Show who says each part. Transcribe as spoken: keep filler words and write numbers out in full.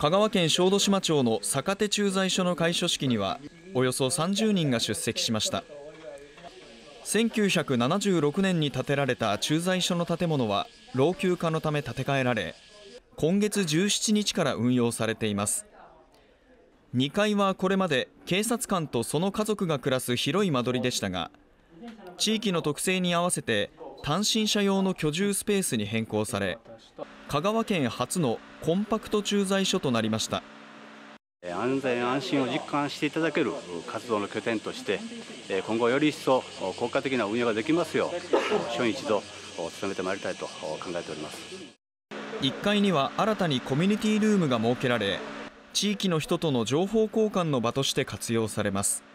Speaker 1: 香川県小豆島町の坂手駐在所の開所式にはおよそさんじゅうにんが出席しました。せんきゅうひゃくななじゅうろくねんに建てられた駐在所の建物は老朽化のため建て替えられ、今月じゅうしちにちから運用されています。にかいはこれまで警察官とその家族が暮らす広い間取りでしたが、地域の特性に合わせて単身者用の居住スペースに変更され、香川県初のコンパクト駐在所となりました。
Speaker 2: 安全安心を実感していただける活動の拠点として、今後より一層効果的な運用ができますよう、初に一度努めてまいりたいと考えております。
Speaker 1: いっかいには新たにコミュニティルームが設けられ、地域の人との情報交換の場として活用されます。